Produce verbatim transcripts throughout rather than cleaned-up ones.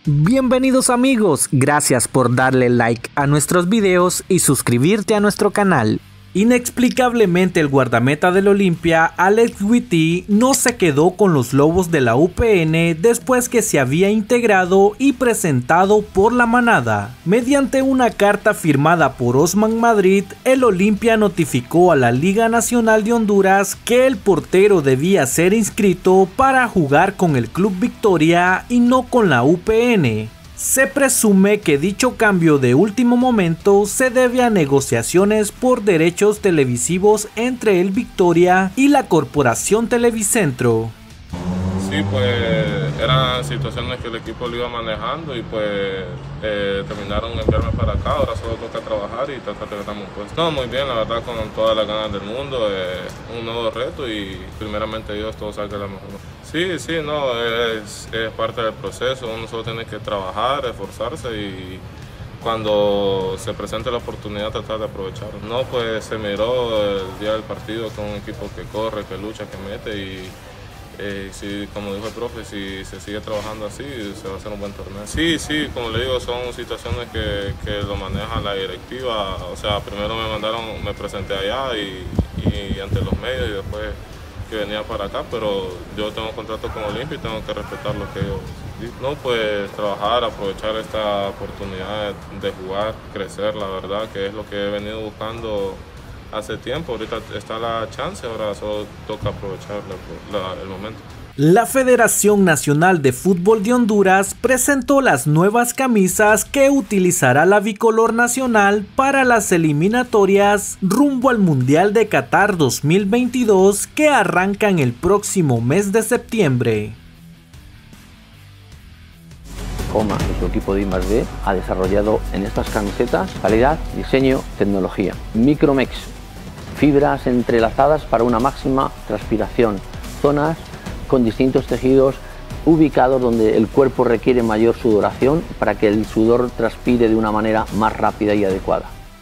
Bienvenidos amigos, gracias por darle like a nuestros videos y suscribirte a nuestro canal. Inexplicablemente el guardameta del Olimpia, Alex Witty, no se quedó con los Lobos de la U P N después que se había integrado y presentado por la manada. Mediante una carta firmada por Osman Madrid, el Olimpia notificó a la Liga Nacional de Honduras que el portero debía ser inscrito para jugar con el Club Victoria y no con la U P N. Se presume que dicho cambio de último momento se debe a negociaciones por derechos televisivos entre el Victoria y la Corporación Televicentro. Sí, pues eran situaciones que el equipo lo iba manejando y pues eh, terminaron de enviarme para acá. Ahora solo toca trabajar y tratar de ganar un puesto. No, muy bien, la verdad, con todas las ganas del mundo, eh, un nuevo reto y primeramente Dios todo salga de la mejor. Sí, sí, no, es, es parte del proceso, uno solo tiene que trabajar, esforzarse y cuando se presente la oportunidad tratar de aprovecharlo. No, pues se miró el día del partido con un equipo que corre, que lucha, que mete y Eh, sí, como dijo el profe, si se sigue trabajando así, se va a hacer un buen torneo. Sí, sí, como le digo, son situaciones que, que lo maneja la directiva. O sea, primero me mandaron, me presenté allá y, y ante los medios y después que venía para acá, pero yo tengo contrato con Olimpia y tengo que respetar lo que ellos dicen. No, pues trabajar, aprovechar esta oportunidad de, de jugar, crecer, la verdad, que es lo que he venido buscando hace tiempo. Ahorita está la chance, ahora solo toca aprovechar la, la, el momento. La Federación Nacional de Fútbol de Honduras presentó las nuevas camisas que utilizará la bicolor nacional para las eliminatorias rumbo al Mundial de Qatar dos mil veintidós que arrancan el próximo mes de septiembre. Coma y su equipo de I más D ha desarrollado en estas camisetas calidad, diseño, tecnología. Micromex, fibras entrelazadas para una máxima transpiración, zonas con distintos tejidos ubicados donde el cuerpo requiere mayor sudoración para que el sudor transpire de una manera más rápida y adecuada.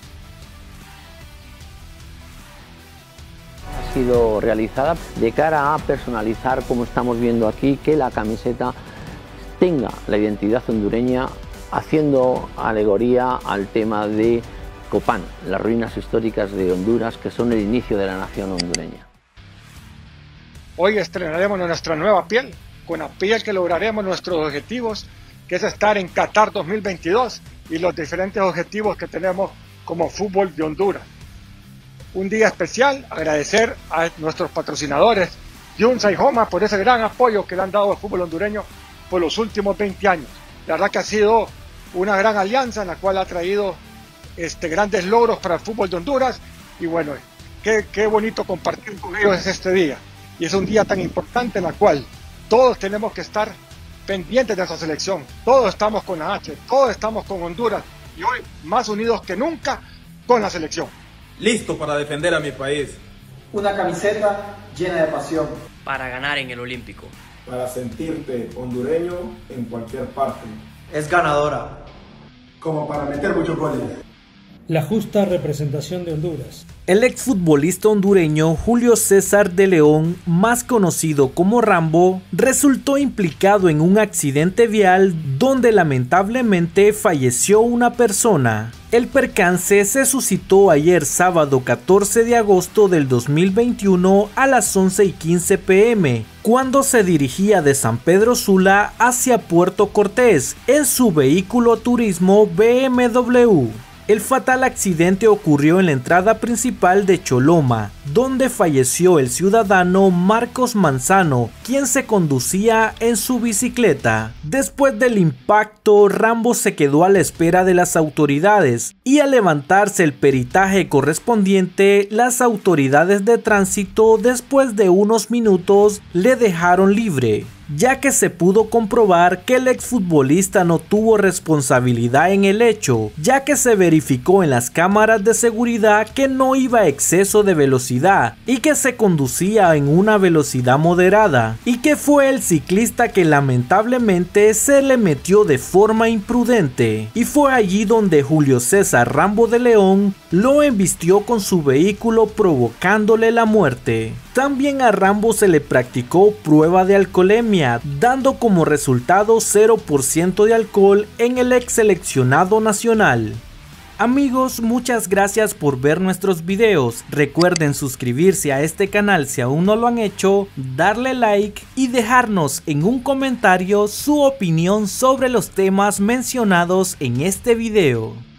Ha sido realizada de cara a personalizar, como estamos viendo aquí, que la camiseta tenga la identidad hondureña, haciendo alegoría al tema de Copán, las ruinas históricas de Honduras, que son el inicio de la nación hondureña. Hoy estrenaremos nuestra nueva piel, con la piel que lograremos nuestros objetivos, que es estar en Qatar dos mil veintidós y los diferentes objetivos que tenemos como fútbol de Honduras. Un día especial, agradecer a nuestros patrocinadores, Yunza y Homa, por ese gran apoyo que le han dado al fútbol hondureño por los últimos veinte años. La verdad que ha sido una gran alianza en la cual ha traído este, grandes logros para el fútbol de Honduras y bueno, qué, qué bonito compartir con ellos este día. Y es un día tan importante en la cual todos tenemos que estar pendientes de esa selección. Todos estamos con la H, todos estamos con Honduras y hoy más unidos que nunca con la selección. Listo para defender a mi país. Una camiseta llena de pasión. Para ganar en el Olímpico. Para sentirte hondureño en cualquier parte. Es ganadora. Como para meter muchos goles. La justa representación de Honduras. El exfutbolista hondureño Julio César de León, más conocido como Rambo, resultó implicado en un accidente vial donde lamentablemente falleció una persona. El percance se suscitó ayer sábado catorce de agosto del dos mil veintiuno a las once y quince pm, cuando se dirigía de San Pedro Sula hacia Puerto Cortés en su vehículo turismo B M W. El fatal accidente ocurrió en la entrada principal de Choloma, donde falleció el ciudadano Marcos Manzano, quien se conducía en su bicicleta. Después del impacto, Rambo se quedó a la espera de las autoridades y al levantarse el peritaje correspondiente, las autoridades de tránsito después de unos minutos le dejaron libre, ya que se pudo comprobar que el exfutbolista no tuvo responsabilidad en el hecho, ya que se verificó en las cámaras de seguridad que no iba a exceso de velocidad y que se conducía en una velocidad moderada, y que fue el ciclista que lamentablemente se le metió de forma imprudente, y fue allí donde Julio César Rambo de León lo embistió con su vehículo provocándole la muerte. También a Rambo se le practicó prueba de alcoholemia, dando como resultado cero por ciento de alcohol en el ex seleccionado nacional. Amigos, muchas gracias por ver nuestros videos. Recuerden suscribirse a este canal si aún no lo han hecho, darle like y dejarnos en un comentario su opinión sobre los temas mencionados en este video.